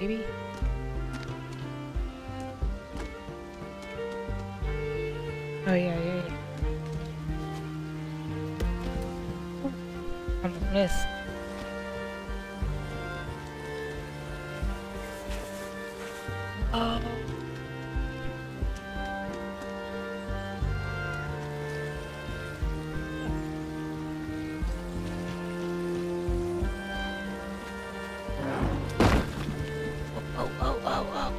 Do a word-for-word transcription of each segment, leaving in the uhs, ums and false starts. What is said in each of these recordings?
maybe? Oh yeah, yeah, yeah. Ooh, on the list. Oh. Oh, oh, oh, oh.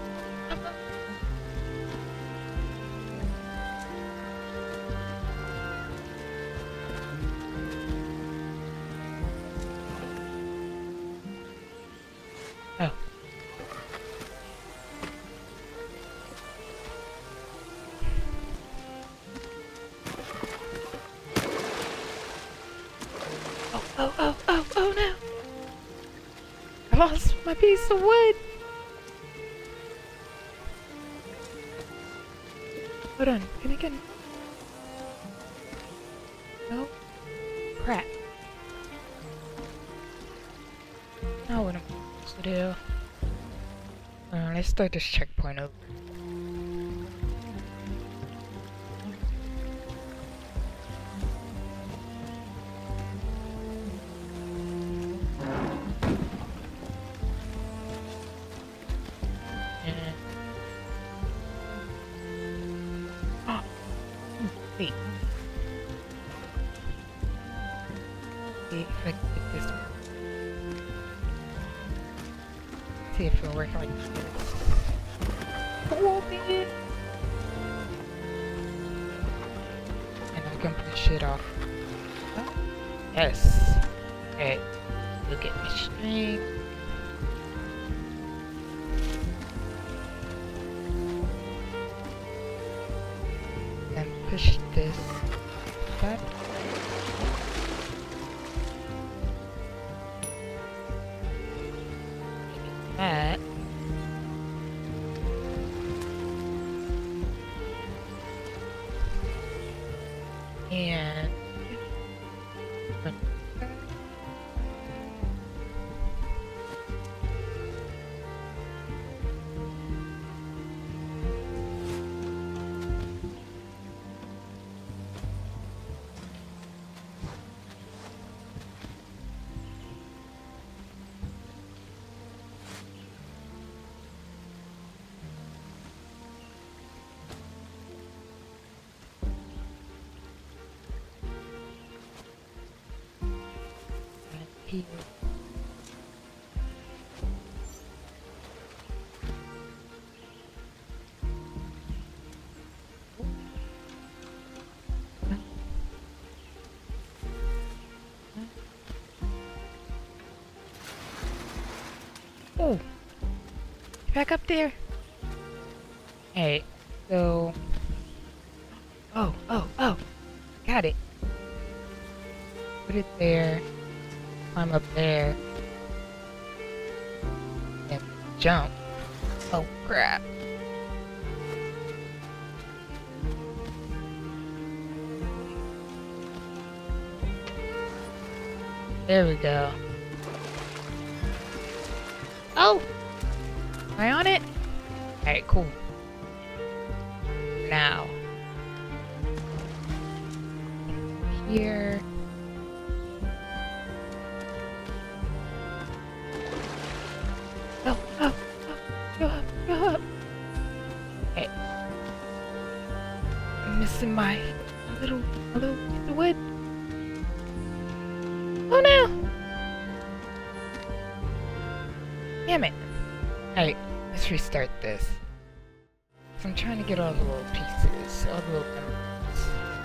Oh. Oh, oh, oh, oh, oh no! I lost my piece of wood! Hold on, can I get... No? Crap. Now what am I supposed to do? Uh, let's start this checkpoint over. And... Oh! Wait. See if I can get this one. See if it'll work like this. Cool, man! And I can push it off. Oh, yes! Alright. Look at my string. And push this back. That. And here. Oh, back up there. Hey, so. Oh, oh, oh, got it. Put it there. Climb up there. And jump. Oh, crap. There we go. Oh! Am I on it? Alright, cool. Now. Here. Oh, oh, oh, go up, go up. Hey. I'm missing my little, little piece of wood. Oh no! Damn it. Alright, let's restart this. So I'm trying to get all the little pieces, all the little emeralds.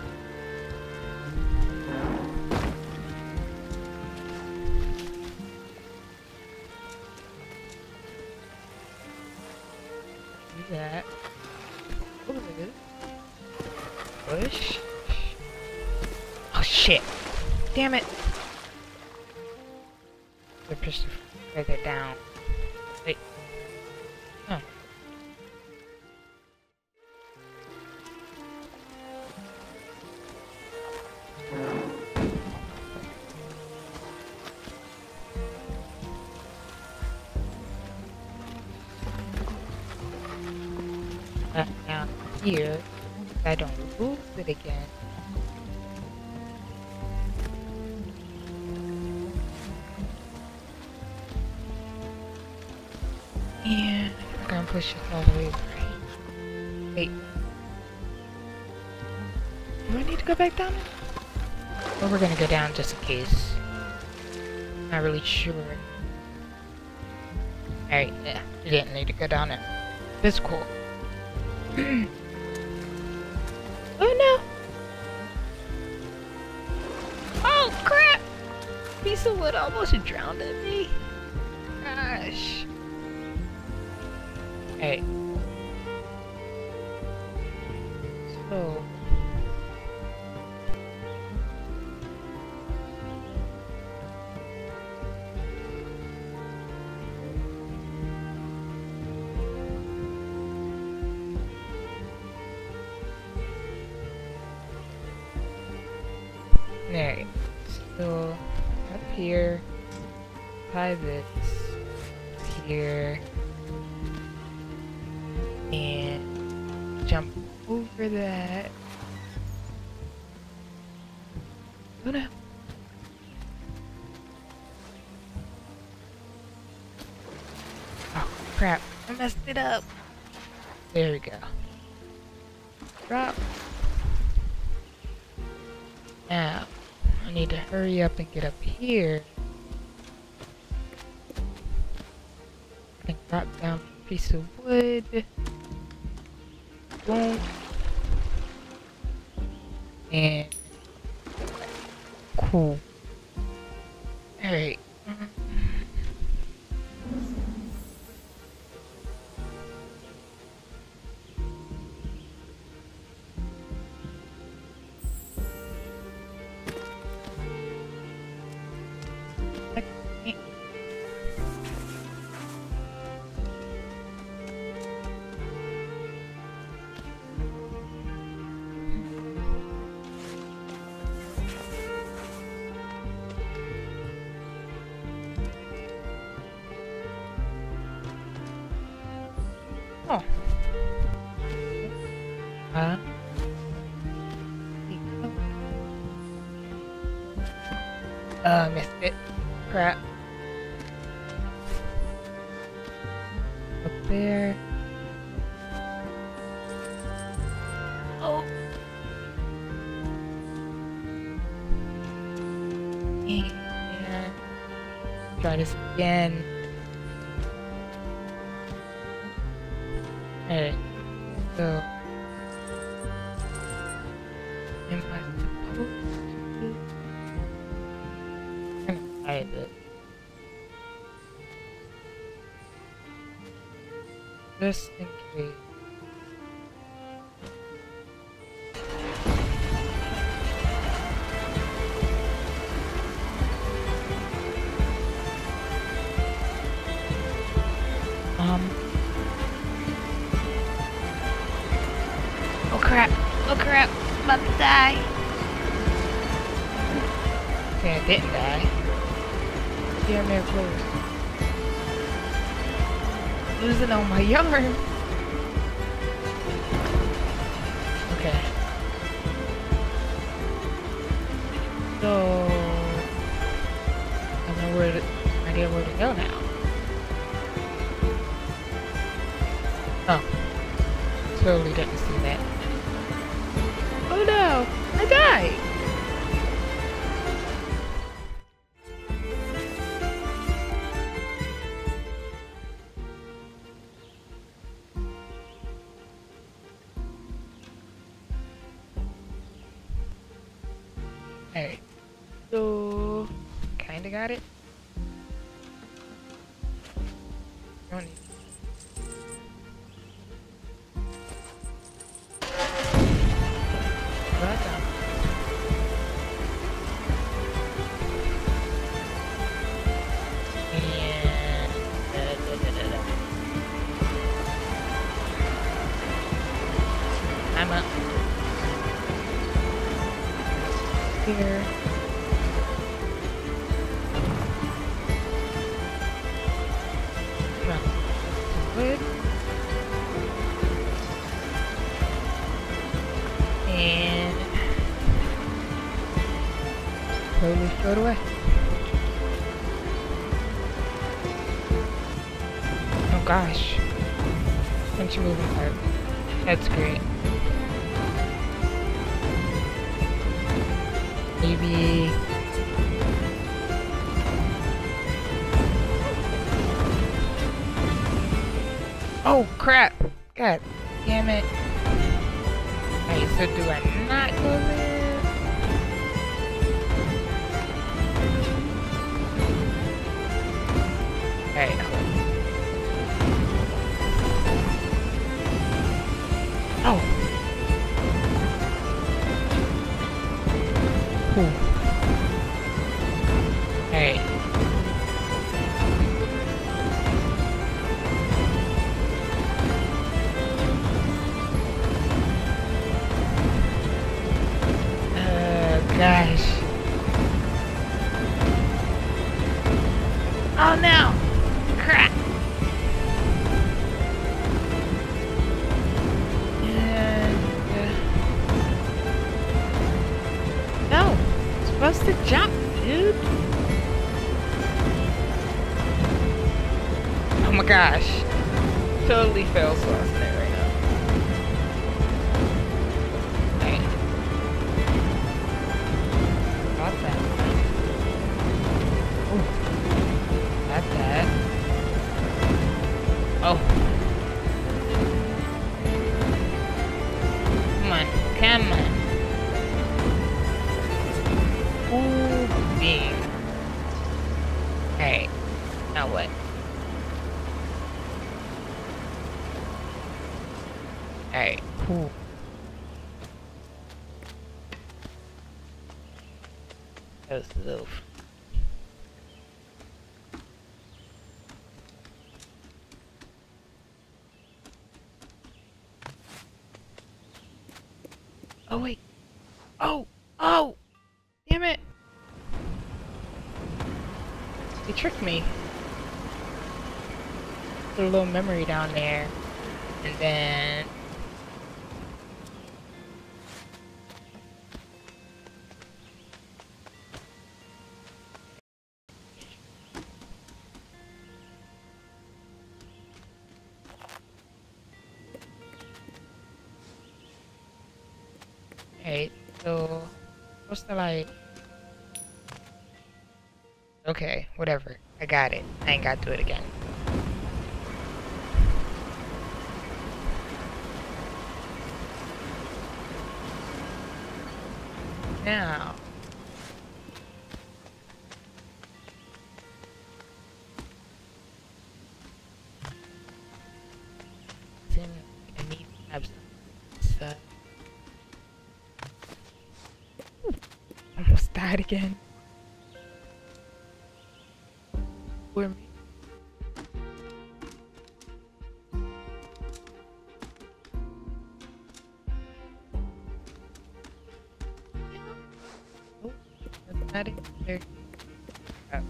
Do that. Look at this. Push. Oh shit! Damn it! I pushed it further down. Wait. Huh. here. I don't lose it again. And I'm gonna push this all the way right. Wait. Do I need to go back down? Or we're gonna go down just in case. Not really sure. Alright, yeah, you didn't need to go down there. This cool. Oh no! Oh crap! Piece of wood almost drowned at me. Gosh. Hey. So. Alright, so up here, tie this here, and jump over that. Oh no! Oh crap, I messed it up. There we go. Drop. Now, I need to hurry up and get up here. And drop down a piece of wood. Boom. And cool. Alright. Oh. Huh? Uh, missed it. Crap. Up there. Oh. And try this again. Alright, so am I supposed to? I'm gonna hide it. Just in case. Um. Oh crap! Oh crap! I'm about to die! Okay, I didn't die. Yeah, man, close. Losing all my yarn! Okay. So... I know where to... I idea where to go now. Oh. Totally didn't see that. Oh no! I died! Alright. So... Kinda got it. Don't need that down. And da, da, da, da, da. I'm up here. Come on. Float away. Oh gosh. Bunch of moving parts. That's great. Maybe... Oh crap! God damn it. Alright, so do I not go there? Alright, hold on. Oh! Cool. Alright. Gosh. Oh no! Crap! And, uh, no! I'm supposed to jump, dude! Oh my gosh. Totally fail sauce there right now. Dang. Got that. Oh. Got that. Oh. Come on. Come on. Ooh, beam. Hey. Now what? Hey. Cool. That was a little... Oh wait. Oh! Oh! Damn it! They tricked me. Put a little memory down there. And then... Okay, so... What's the like... Okay, whatever. I got it. I ain't gotta do it again. Now... Then I need to have some... Uh, almost died again. Poor me. Oh, that's not in there. Oh.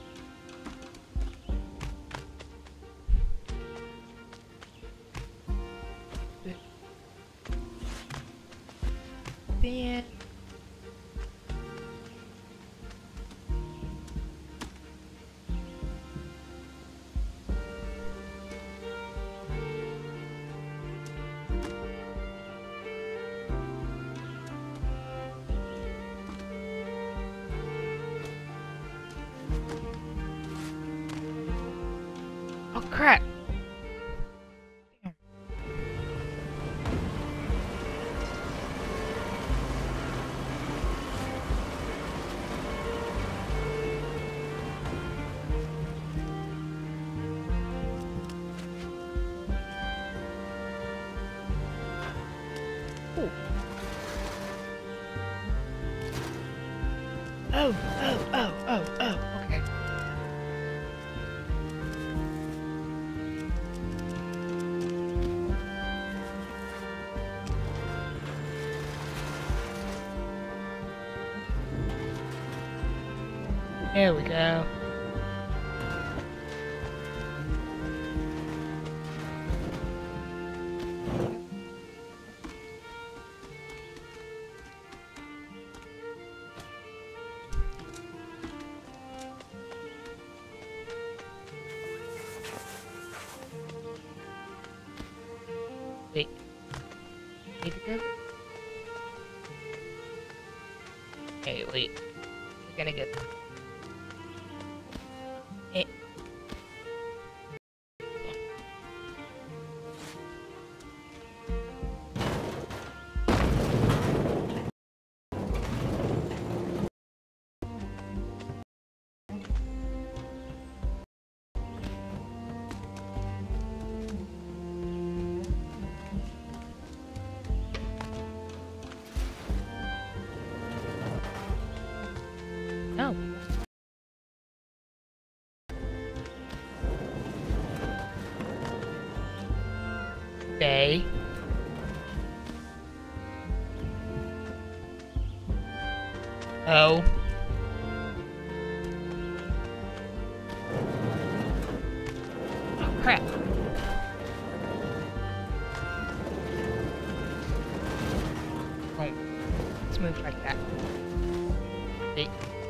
Then... Oh crap! Damn. Ooh. Oh, oh, oh, oh, oh, okay. There we go. Wait. Need to go? Okay, wait. We're gonna get... Eh. No. Okay. Oh. Oh, crap. Oh. Let's move like that. Hey.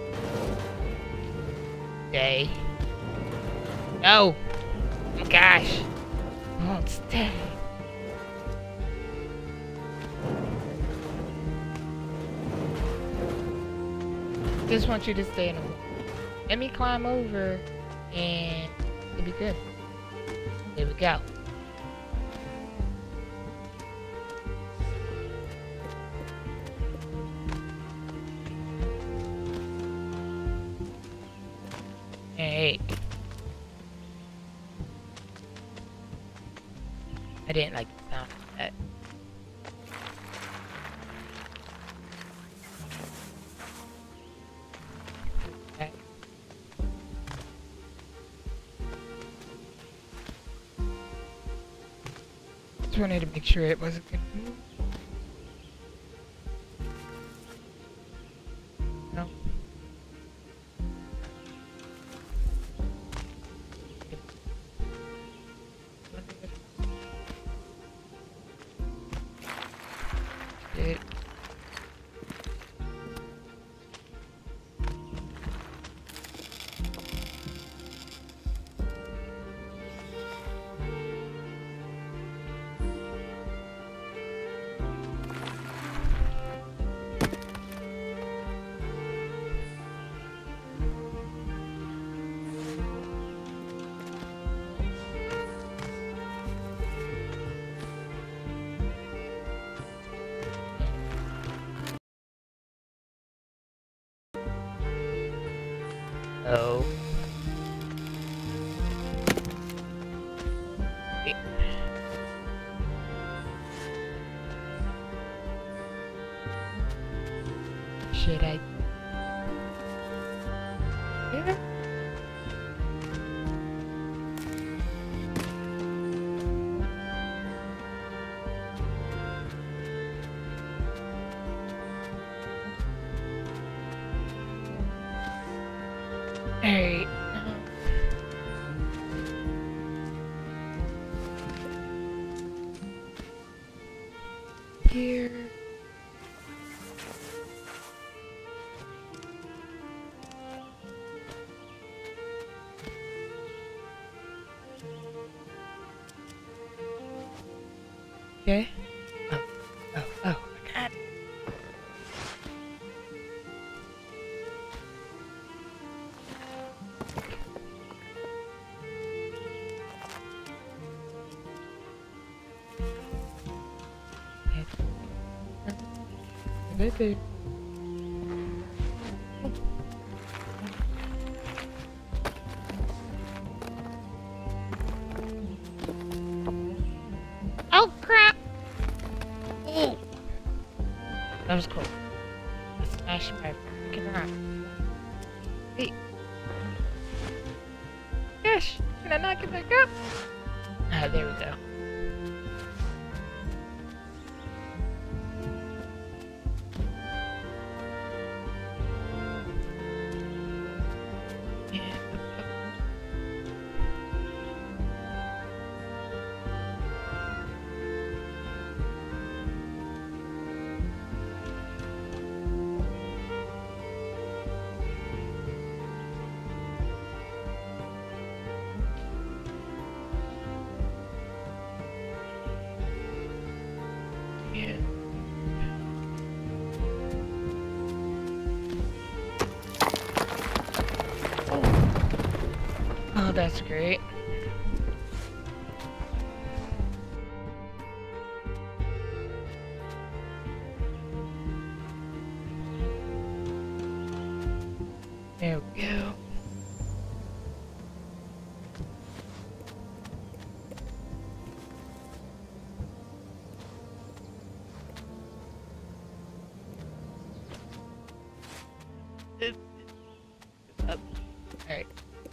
Okay. No! Oh gosh! Oh, stay! Just want you to stay in the room. Let me climb over and it'll be good. There we go. Hey. I didn't like the sound of that. Okay. Just wanted to make sure it wasn't gonna move. No. It. Oh. Wait. Should I? Yeah. Alright. Here. Okay. Oh, oh, oh, I got it. Baby. Oh crap! Ooh. That was cool. I smashed my freaking rock. Wait. Gosh, can I knock it back up? Ah, there we go. Oh, that's great. There we go. Up. Alright.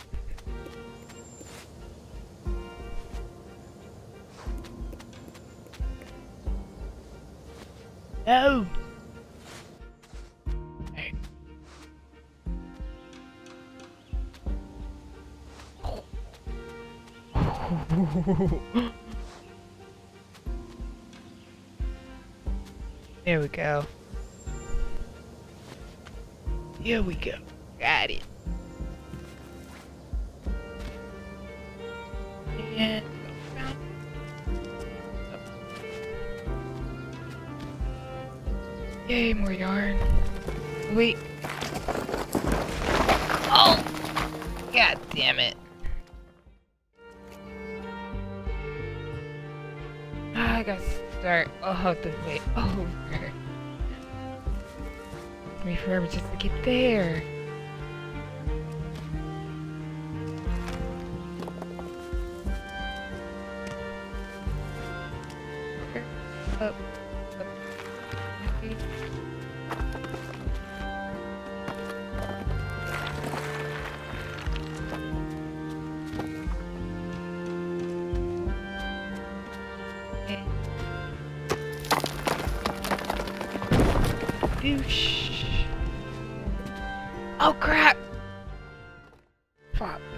No! Alright. There we go. Here we go. Got it. And yay, more yarn. Wait. Oh! God damn it. I gotta start. I'll have to wait over. Took me forever just to get there. Up. Up. Boosh. Oh crap! Fuck.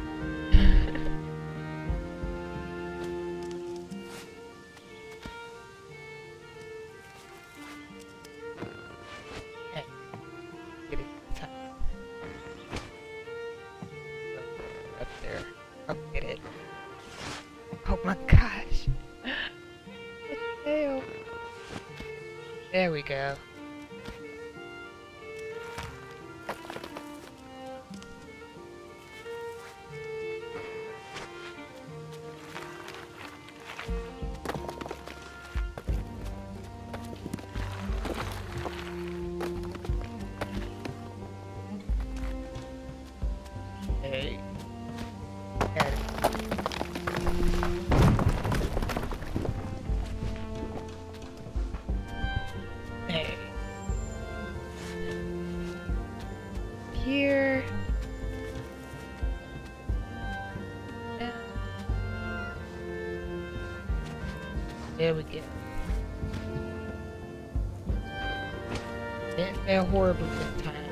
Hey. Get it time. Up there. I'll get it. Oh my gosh. What the hell? There we go. Hey. Hey. Here. And there we go. Didn't fail horribly this time.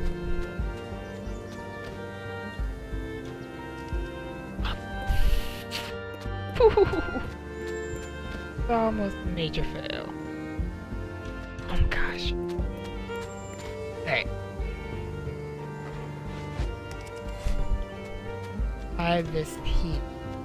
Almost a major fail. Oh my gosh. Alright. I have this heat.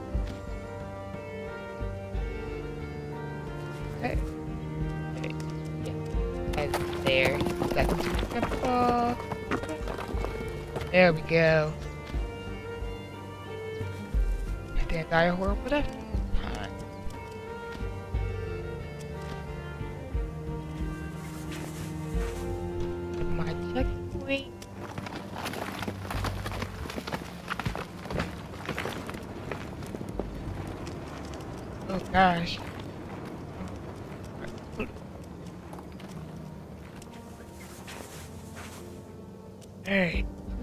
Okay. Okay. Yeah. That's there. That's too simple. There we go. Didn't die a horrible death. My checkpoint. Oh gosh. Hey.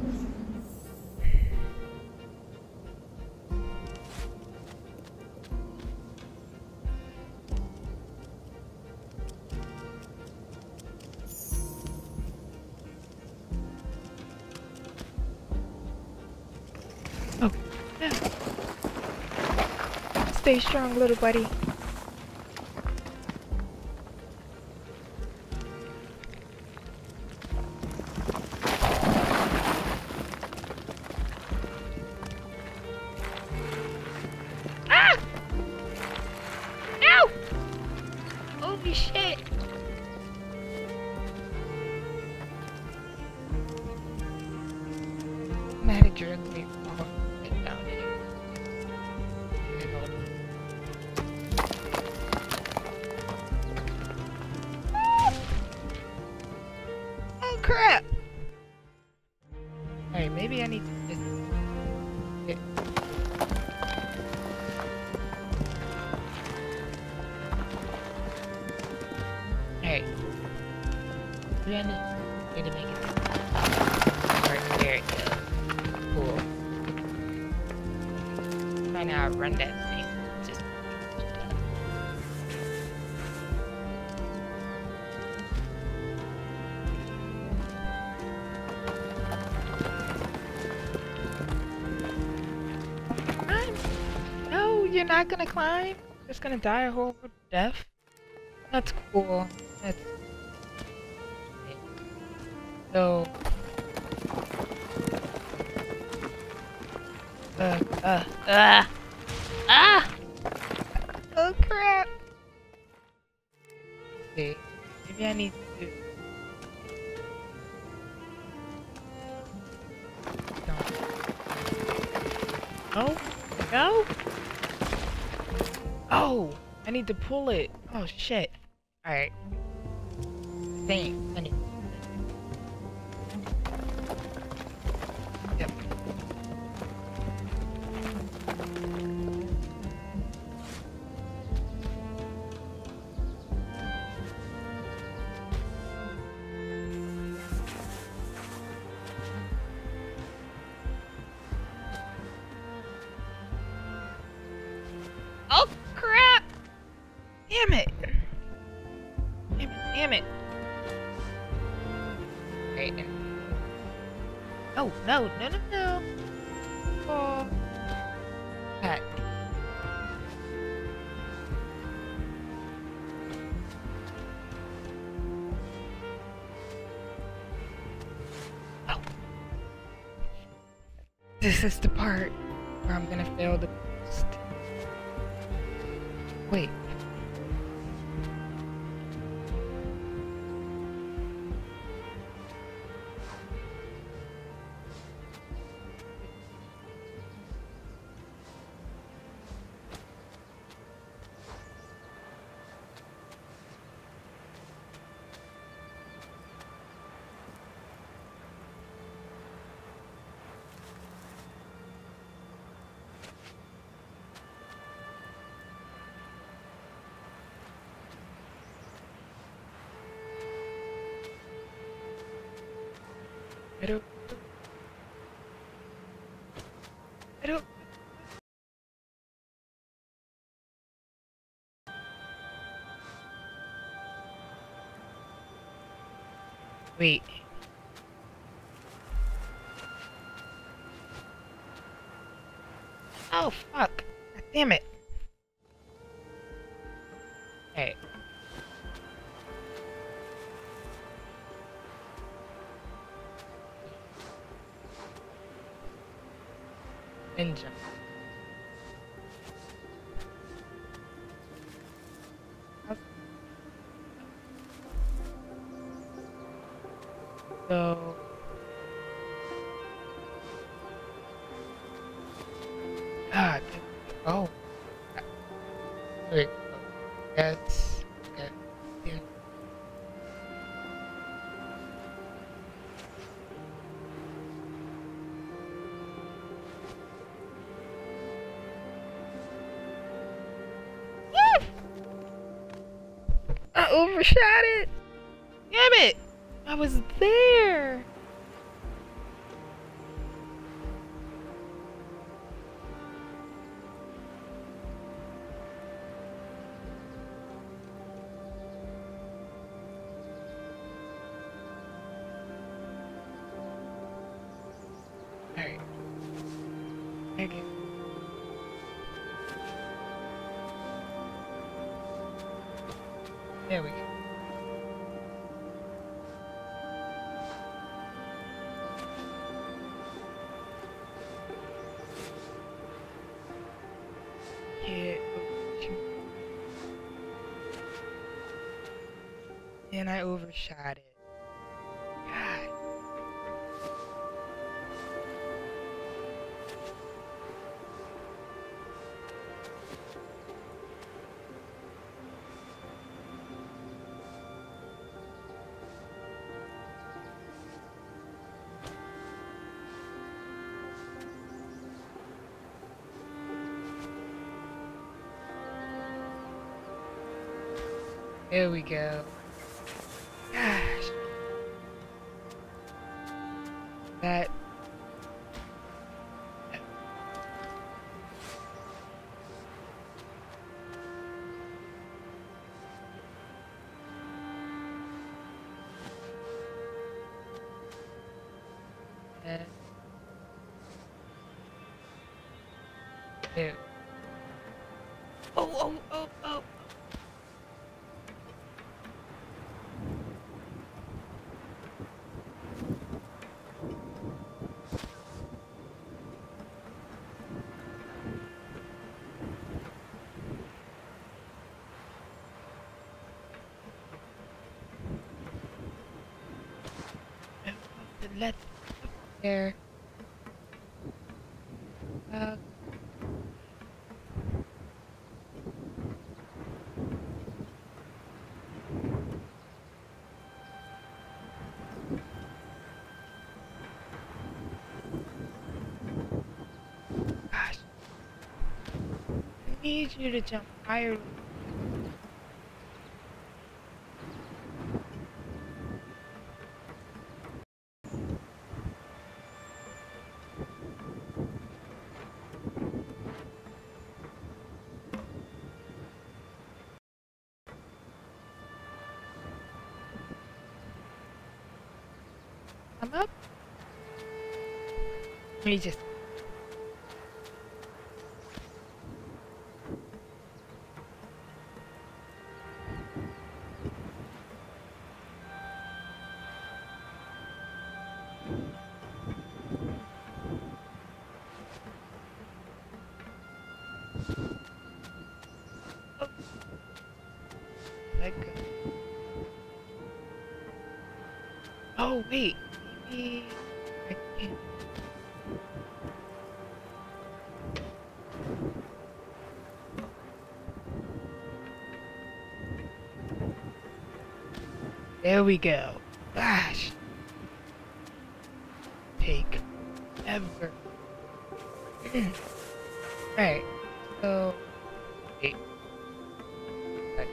Oh, no. Stay strong, little buddy. Ah! Ow! Holy shit! Manager and me. Down here. maybe I need, need to make it. Right, there it goes. Cool. Find out how to run that thing. Just. Climb. No, you're not gonna climb. Just gonna die a horrible death. That's cool. That's. So. Uh, uh, ah! Ah! Oh crap! Okay, maybe I need to. Don't. No? No? Oh! I need to pull it! Oh shit. Alright. Dang, I need. Yep. Oh crap! Damn it! Damn it, damn it! Right, and... Oh, no, no, no, no! Oh... Pat. Oh! This is the part where I'm gonna fail the most. Wait. I don't... I don't... Wait. Oh, fuck. God damn it. Hey. Ninja. So... God. Oh. Wait. That's... Okay. Yeah. I overshot it! Damn it! I was there! Alright. Okay. There we go. Yeah. And I overshot it. God. There we go. Gosh. Ew. Oh, oh, oh, oh. Let's there. Uh, gosh, I need you to jump higher. Come up. Let me just. Oh, let go. Oh wait, maybe I can't. There we go. Gosh. Take ever. Alright. So wait. Right.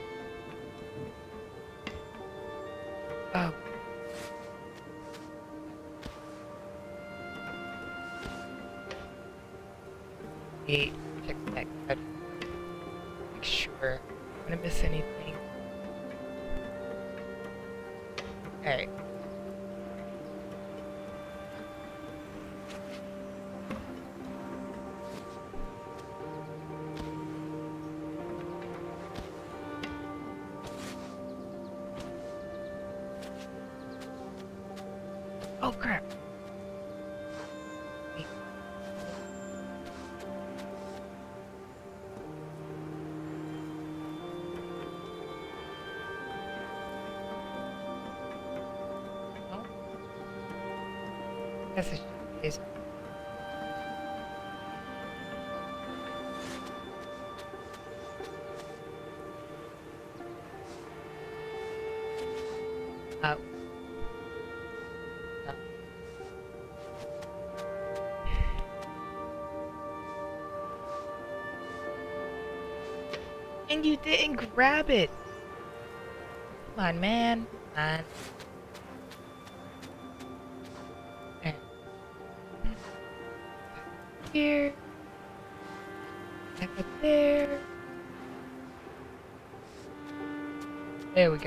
Oh. Wait. Check that. Make sure I'm gonna miss anything. Alright. Oh crap. Wait. Oh. Guess it is. Uh, uh, and you didn't grab it. Come on, man. Come on. And here. Back up there. There we go.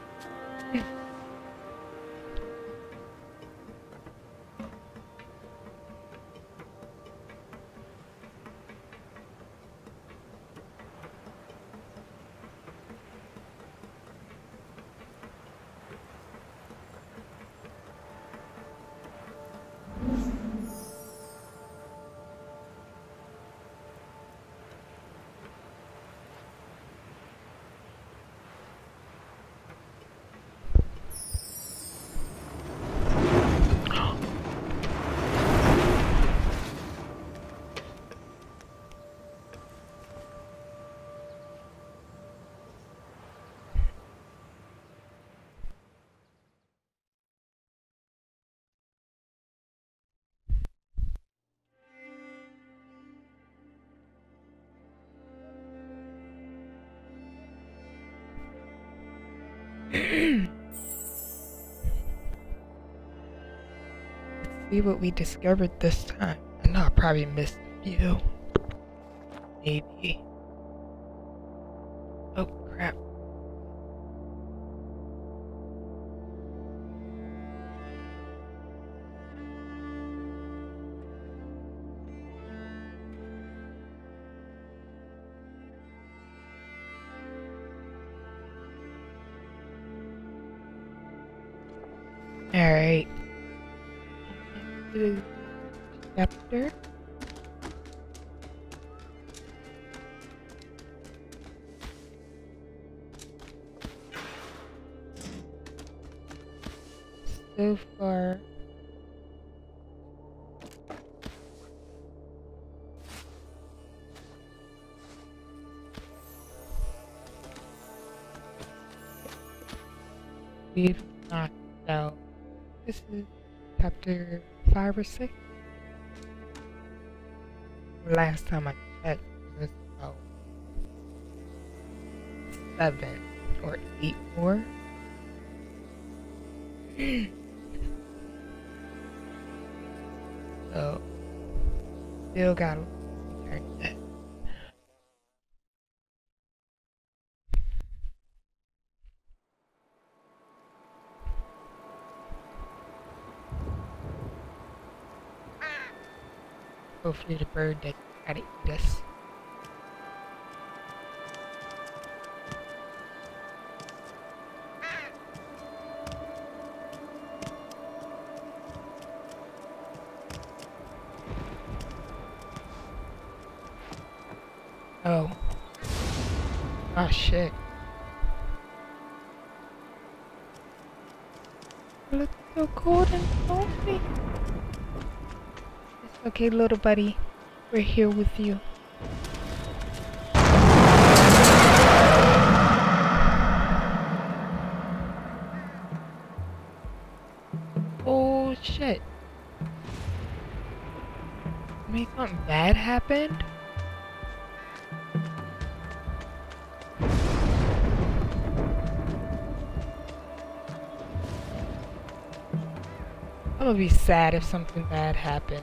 Let's see what we discovered this time. I know I probably missed a few. Maybe. Oh crap. Alright. Chapter. So far, we've knocked out. This is chapter five or six. Last time I checked, it was about seven or eight more. So, still gotta learn that. Hopefully the bird that tried to eat us. Oh. Oh shit. Well, it's so cold and salty. It's okay, little buddy. We're here with you. Oh shit. I mean, something bad happened? I'm gonna be sad if something bad happened.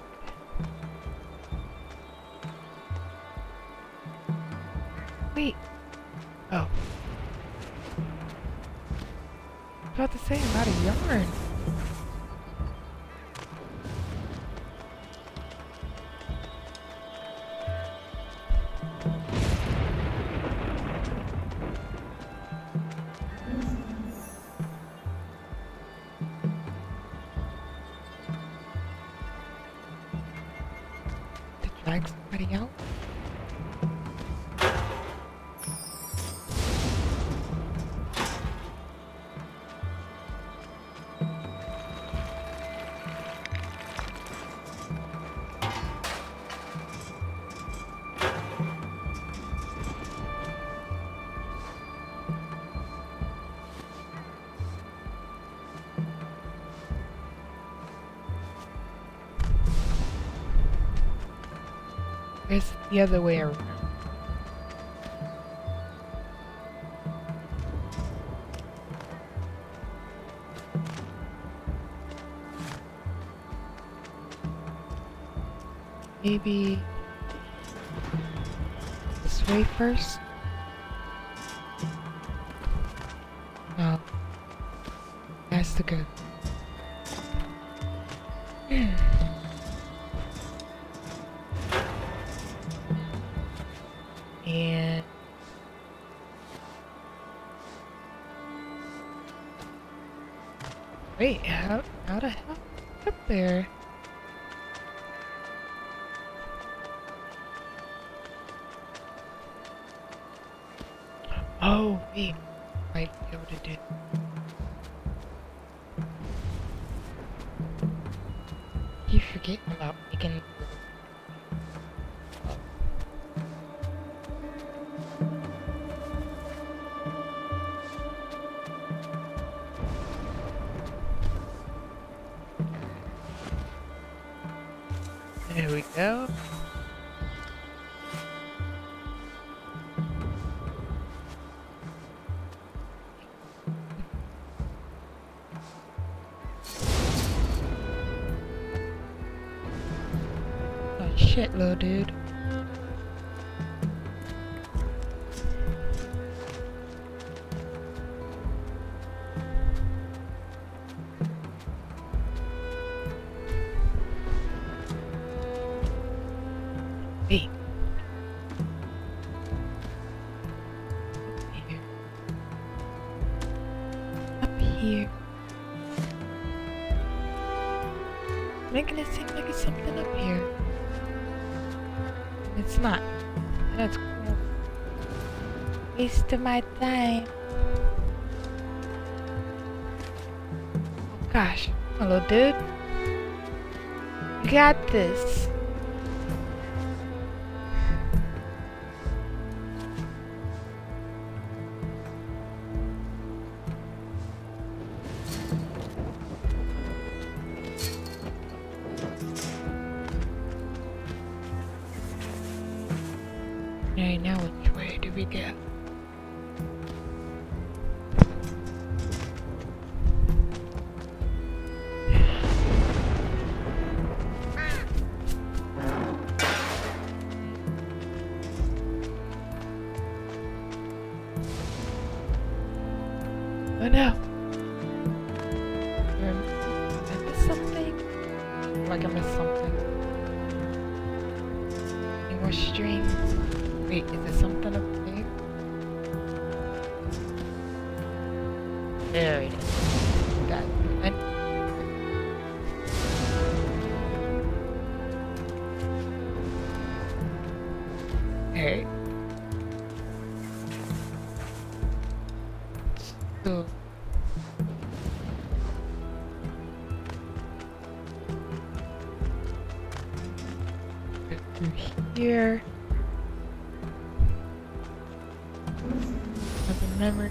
Wait. Oh. I was about to say I'm out of yarn. Drag somebody out? It's the other way around. Maybe this way first? No. That's the good. And wait, how how the hell up there? Oh wait, might be able to do. You forget about making. There we go. Oh shit, little dude. Wait. Up here. Up here. making it seem like it's something up here. It's not. That's cool. Waste of my time. Oh gosh. Hello, dude. You got this. Alright, now which way do we go? Oh no! Um, did I miss something? Like I missed something. Any more strings? Wait, is there something up there? There it is. That and hey. So through here. Another memory.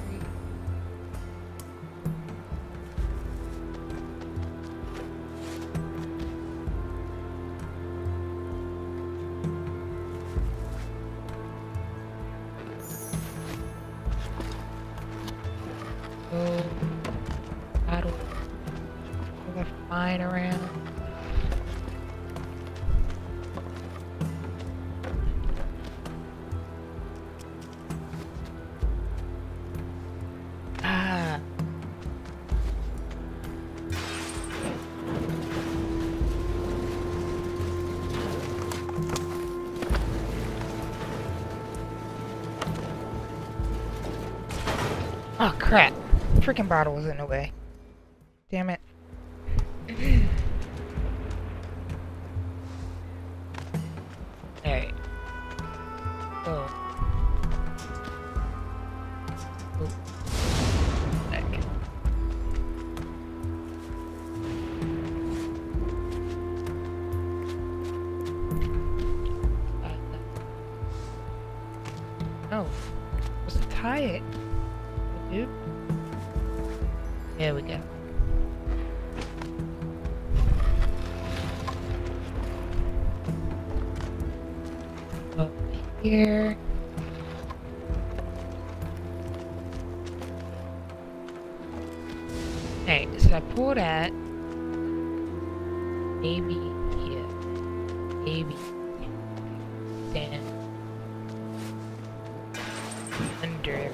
Oh, battle. We're flying around. Ah. Oh crap. Freaking bottle was in the way. Damn it. Alright. Oh. Oh. Okay. Oh. Supposed to tie it. Dude. There we go. Up here. Hey, so I pull that. Maybe here. Maybe. Then under.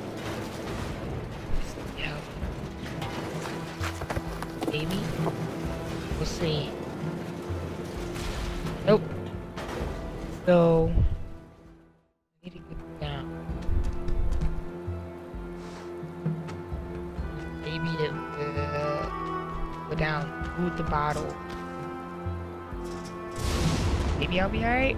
Maybe. We'll see. Nope. So I need to get down. Maybe it uh, go down through the bottle. Maybe I'll be alright.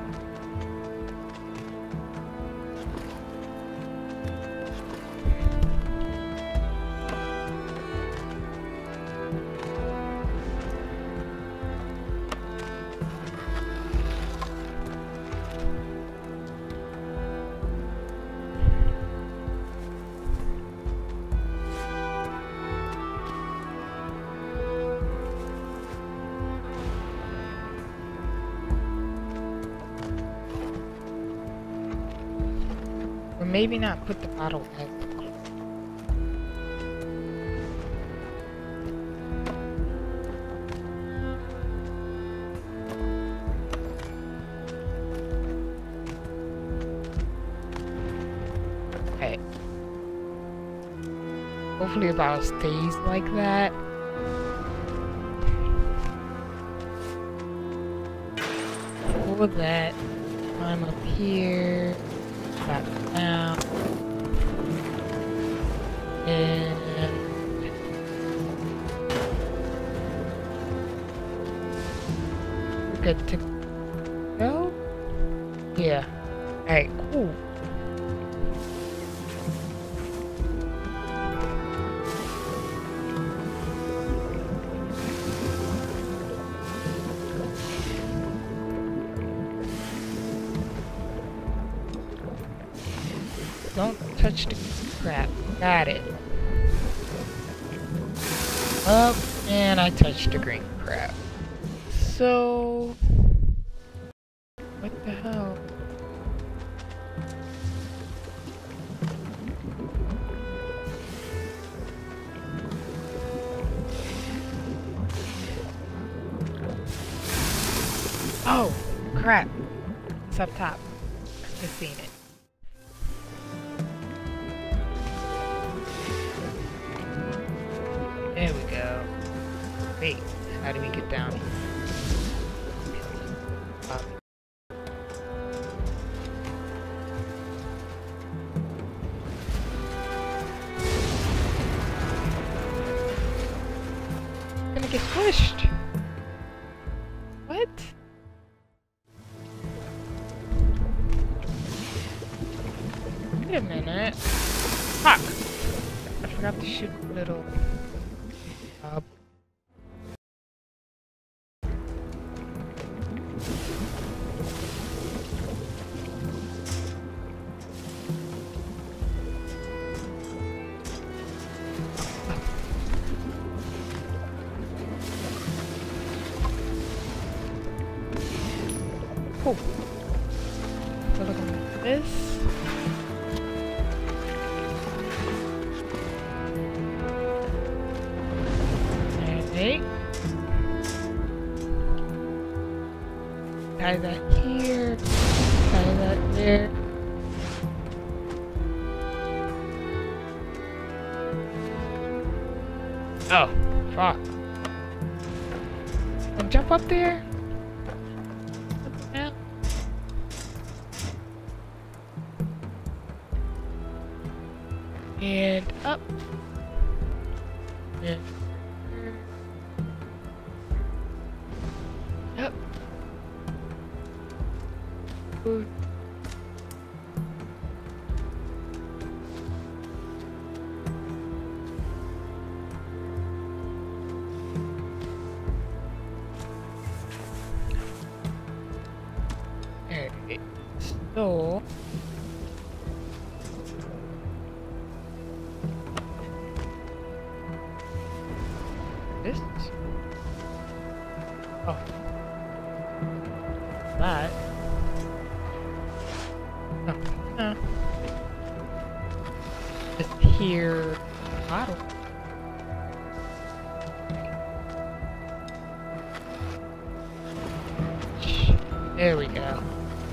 Or maybe not put the bottle as okay. Hopefully the bottle stays like that. Pull that. Climb up here. Back down. And good to go? Yeah. Alright, cool. Don't touch the crap. Got it. Oh, and I touched the green crap. So... what the hell? Oh, crap. It's up top. Just seen it. There we go. Wait, how do we get down here? Up. I'm gonna get squished. What? Wait a minute. Fuck! I forgot to shoot little... Uh, cool. So look at this. Okay. Tie that here. Tie that there. Oh, fuck. And jump up there? Yeah. And up. And up. Ooh. Alright, so this oh that no no just here bottle. There we go.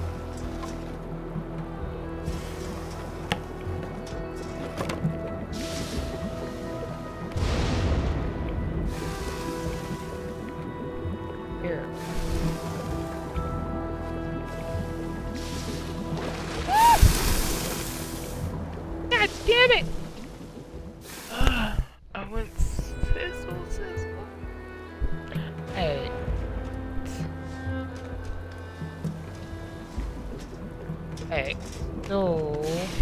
Here. Ah! God damn it! Uh, I went sizzle, sizzle. Hey. Hey. So.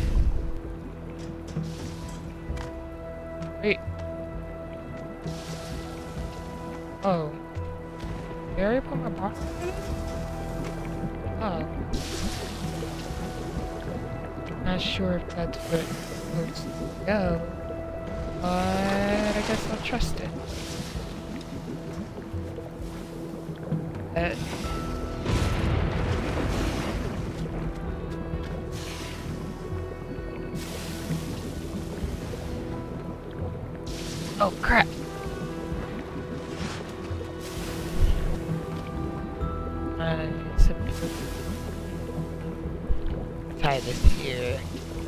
Wait. Oh. Did I put my box in it? Oh. Not sure if that's where it's supposed to go. But I guess I'll trust it. Uh, oh crap! I'm supposed to tie this here.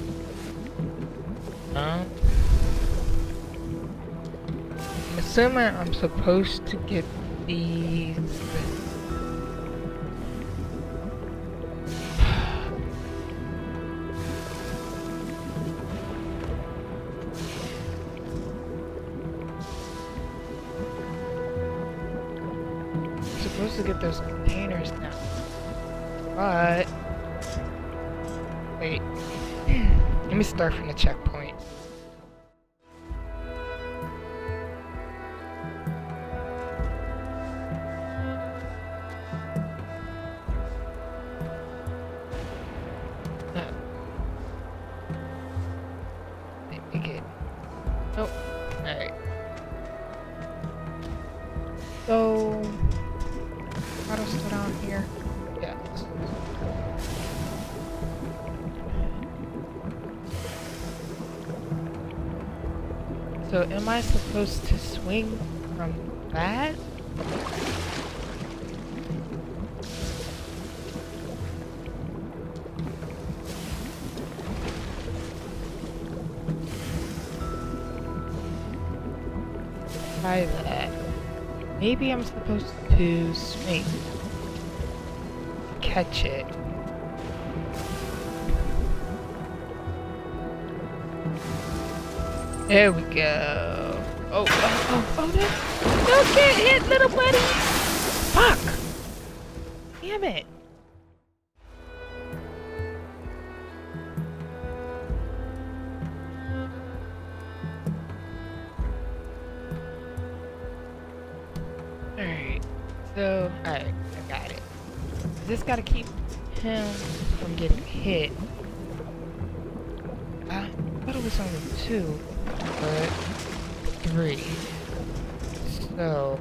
No? I'm assuming I'm supposed to get these. Supposed to get those containers first now. But wait. Let me start from the checkpoint. Oh, alright. So, auto slow down here. Yeah. So, am I supposed to swing from that? Try that. Maybe I'm supposed to swing. Catch it. There we go. Oh, oh, oh, oh, no. Don't get hit, little buddy. Fuck. Damn it. Alright, so, alright, I got it. Just gotta keep him from getting hit. I thought it was only two, but three. So,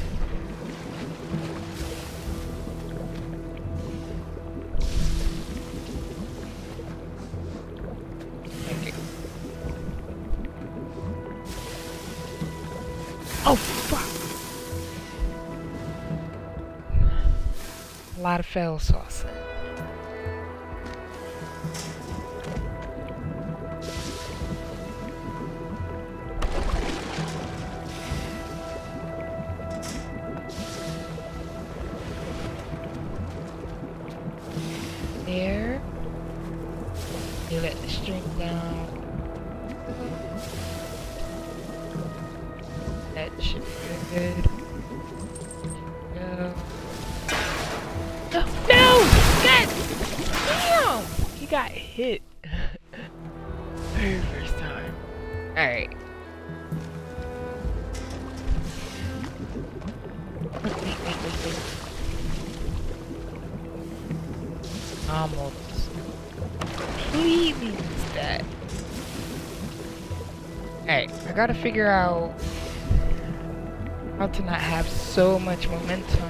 okay. Oh, fuck! A lot of fail sauce. There. You let the string down. That should be good. Go. No! No! God! Damn! He got hit. Very first time. Alright. Wait, wait, wait, wait. Almost. Completely missed that. Alright, I gotta figure out how to not have so much momentum.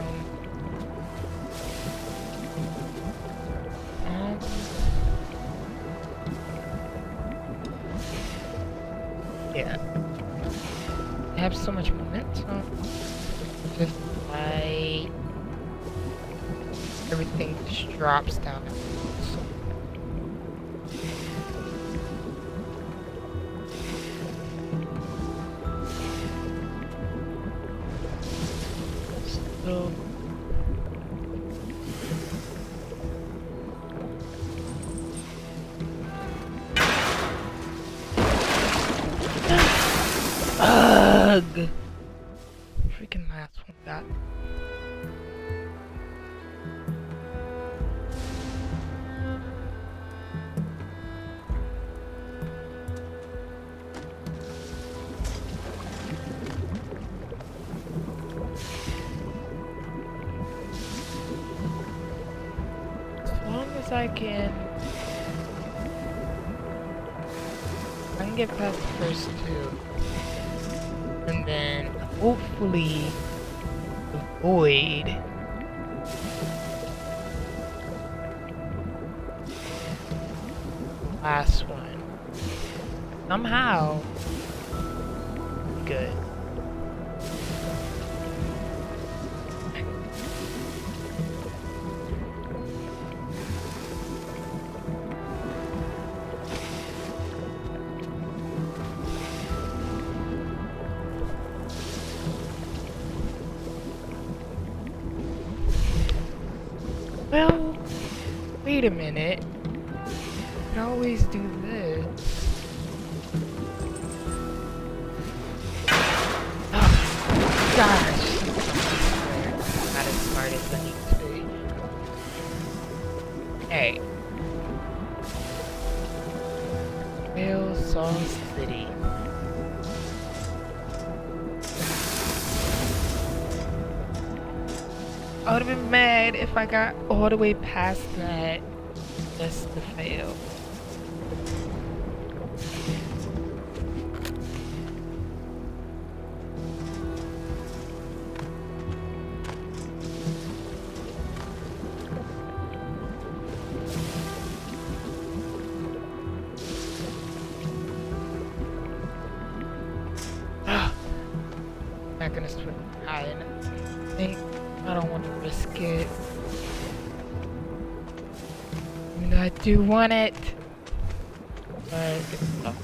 Um, yeah. I have so much momentum. Just like everything just drops down. So ugh! Freaking last one got. I can I can get past the first two and then hopefully avoid the last one. Somehow good. Well, wait a minute. I could always do this. Oh, gosh. I'm not as smart as I need to be. Hey. Fail Saw City. I would have been mad if I got all the way past that just to fail. Not gonna swim high enough. I think I don't want to risk it. Even though I do want it. But it's not.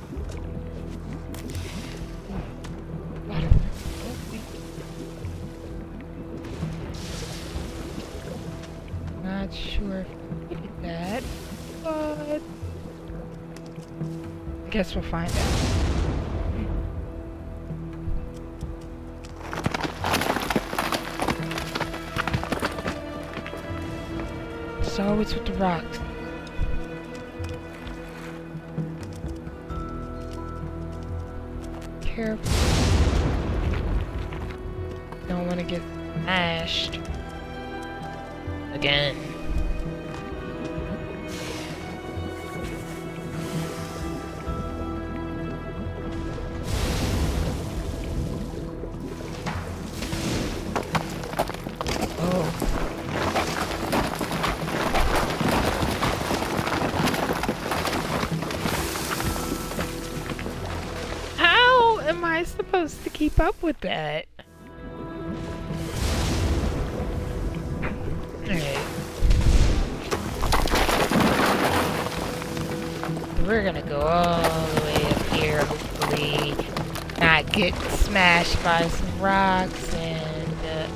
Not sure if I did that, but I guess we'll find out. It's always with the rocks. Careful. Don't want to get smashed again. Supposed to keep up with that. Alright. We're gonna go all the way up here, hopefully not get smashed by some rocks and uh...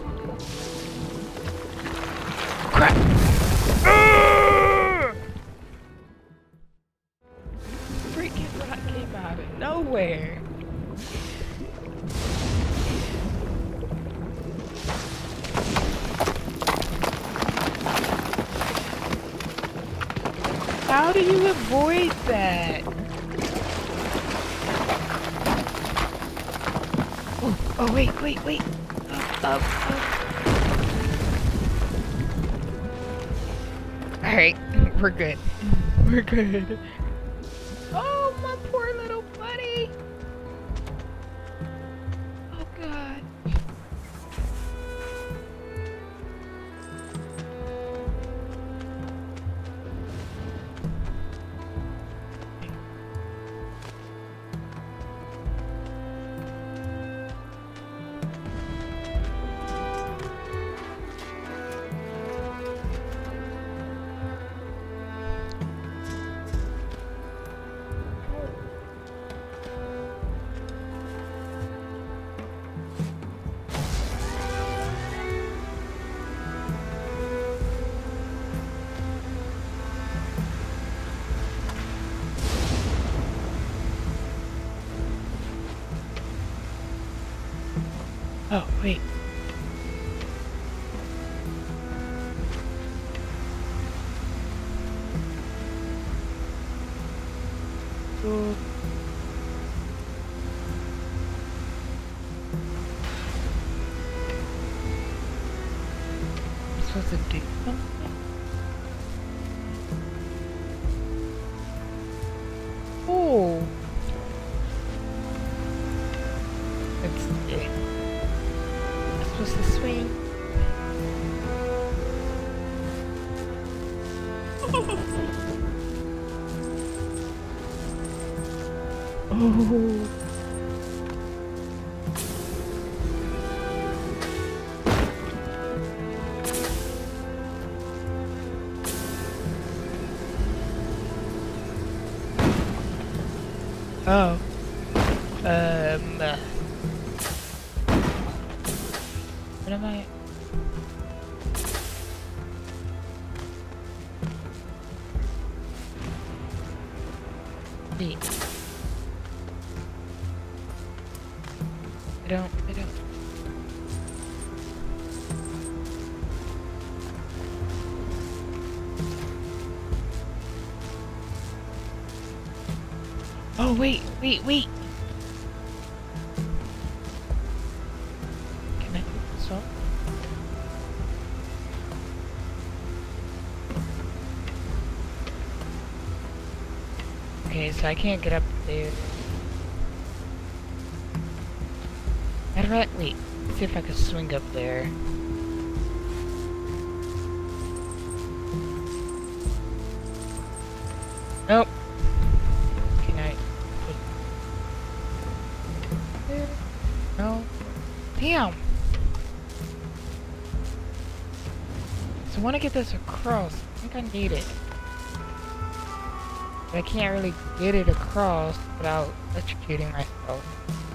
crap! Urgh! Freaking rock came out of nowhere. How do you avoid that? Oh, oh wait, wait, wait. Up, up, up. Alright, we're good. We're good. Oh, my poor little buddy. Oh, God. Oh, wait. Oh. I'm supposed to do something? Oh. It's it. I'm supposed to swing. Oh. Oh. Um. Uh, what am I? Wait. I don't. I don't. Oh, wait, wait, wait. Can I do this off? Okay, so I can't get up there. How do I, wait, let's see if I can swing up there. Nope. Can I put there? No. Damn. So I want to get this across. I think I need it. But I can't really get it across without electrocuting myself.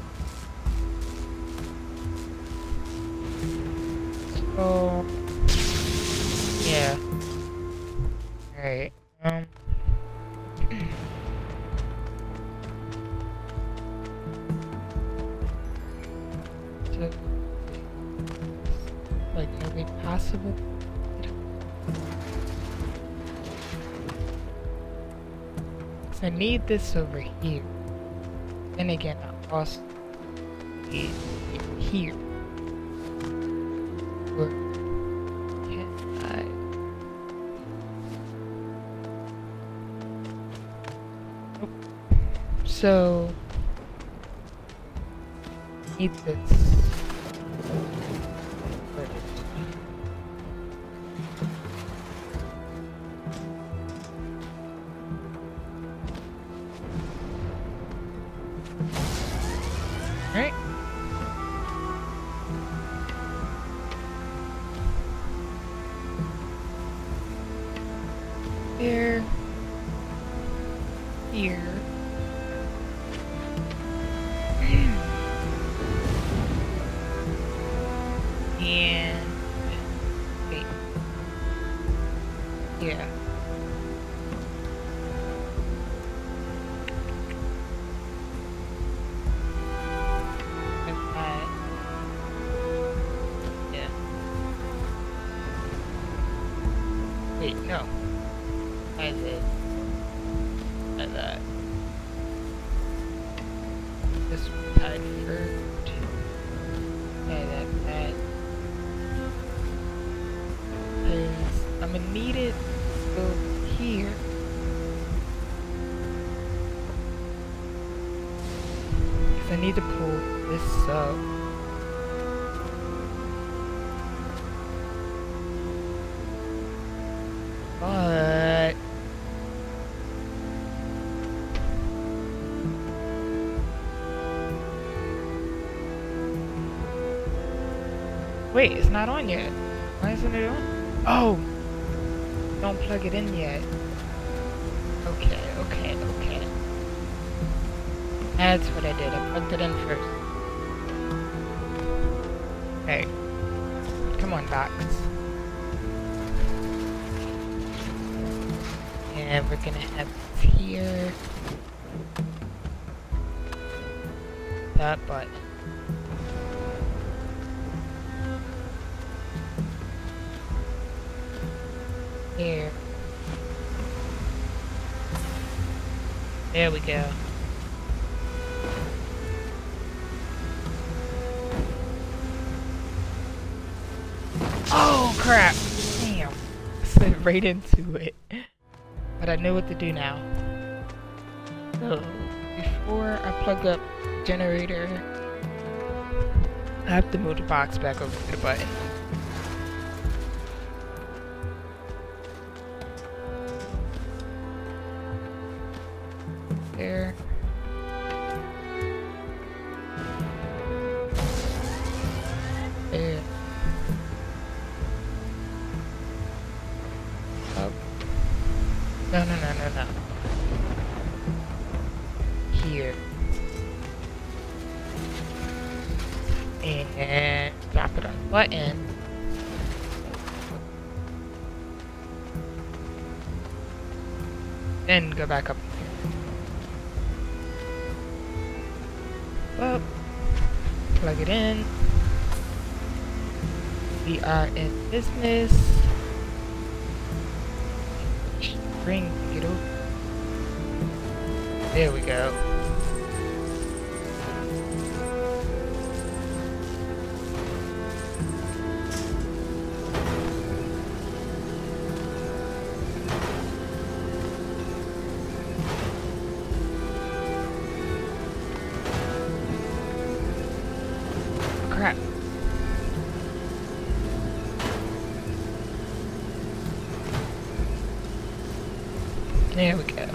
So yeah. Alright. Um so, like no way possible. So I need this over here. Then again, I also need it here. Where can I? Nope. So need this. Right? There. Here. And wait. Yeah. Wait, no. I did. Like that. This one tied first. Yeah, that, that. Because I'm gonna need it to go here. Because I need to pull this up. But wait, it's not on yet. Why isn't it on? Oh, don't plug it in yet. Okay, okay, okay. That's what I did. I plugged it in first. Hey, come on, box. And we're gonna have this here. That button. Here. There we go. Oh crap! Damn. Slid right into it. But I know what to do now. So, before I plug up the generator, I have to move the box back over to the button. There. There. Up. No, no, no, no, no. Here. And drop it on the button. Then go back up here. Well, plug it in. We are in business. Spring, get over. There we go. There we go.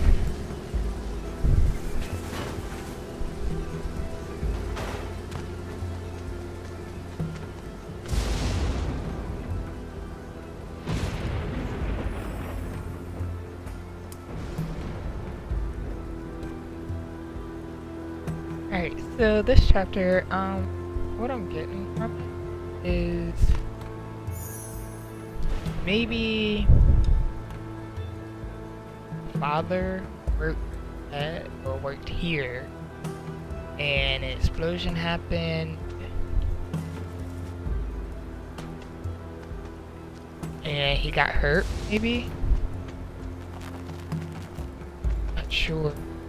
Alright, so this chapter, um, what I'm getting from it is maybe father worked at or worked here and an explosion happened and he got hurt, maybe? Not sure.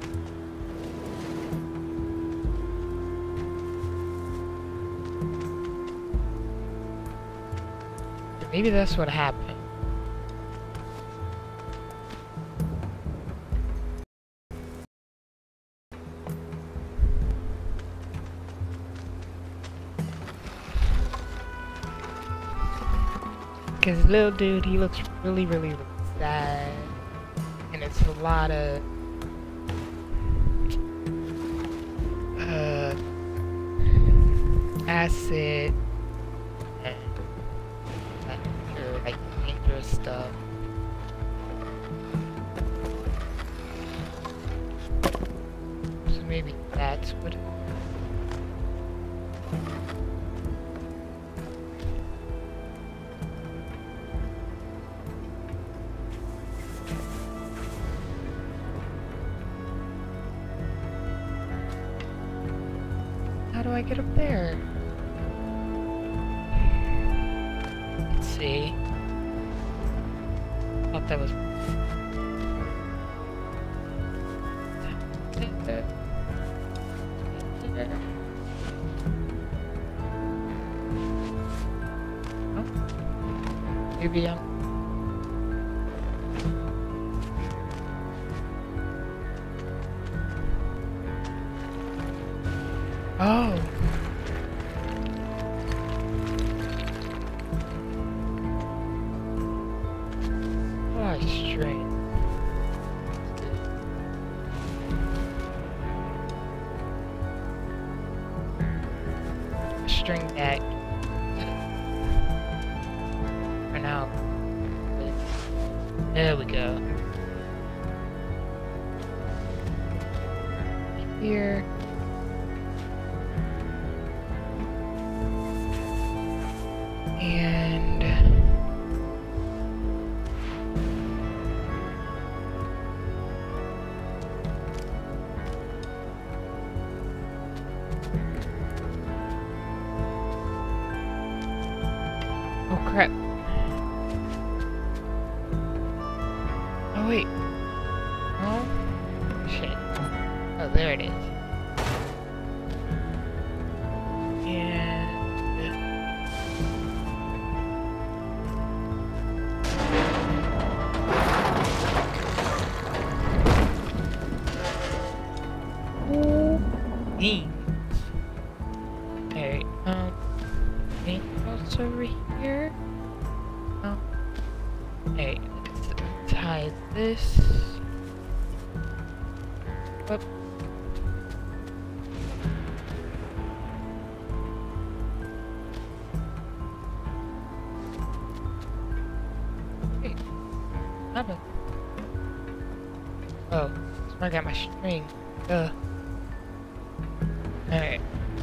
Maybe that's what happened. Because little dude, he looks really, really, really sad. And it's a lot of... Uh, acid. And, like, dangerous stuff. So maybe that's what it is. How do I get up there? Let's see. Thought that was. Oh. Maybe I'm. Oh. What a string. String back. For now. There we go. Here. And oh crap. Oh wait. Oh shit. Oh, there it is. Alright, um, anything else over here? Oh. Alright, let's tie this. Whoop. Wait, what happened? Oh, so I got my string. Duh. Alright.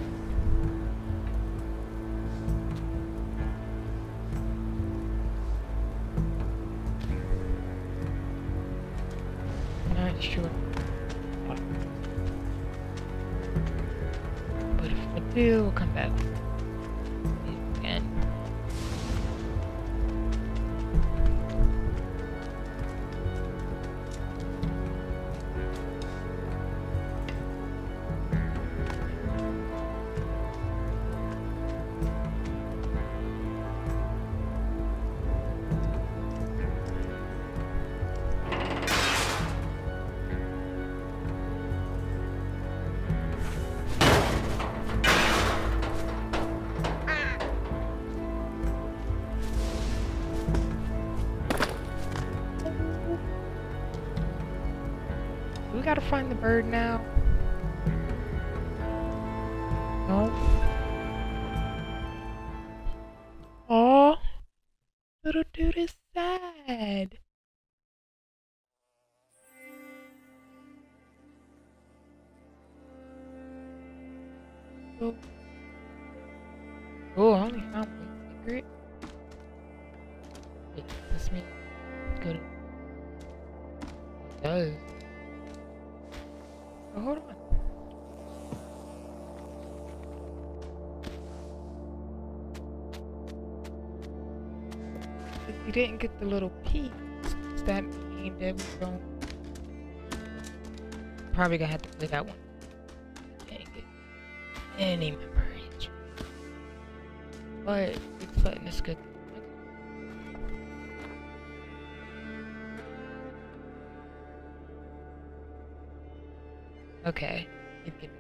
Not sure. But if I do, we'll come back. Again. Do we gotta find the bird now? No. Oh, little dude is sad. Oh, oh, I only found one secret. Wait, this means it's good. It does. Oh, hold on. If we didn't get the little piece, does that mean that we don't? Probably gonna have to play that one. Can't get any memories. But Bigfoot is good. Okay. It can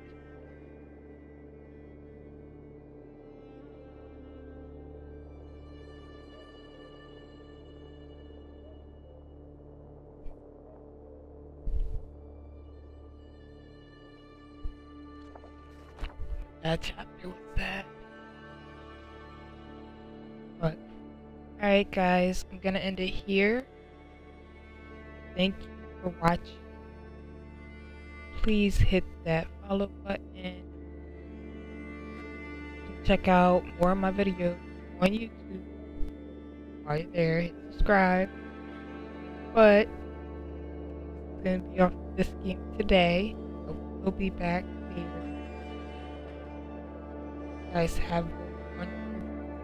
that chapter was that. But alright guys, I'm gonna end it here. Thank you for watching. Please hit that follow button. Check out more of my videos on YouTube. While you're there, hit subscribe. But I'm gonna be off this game today. So we'll be back later. Guys, have a wonderful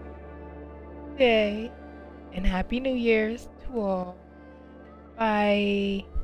day and Happy New Year's to all. Bye.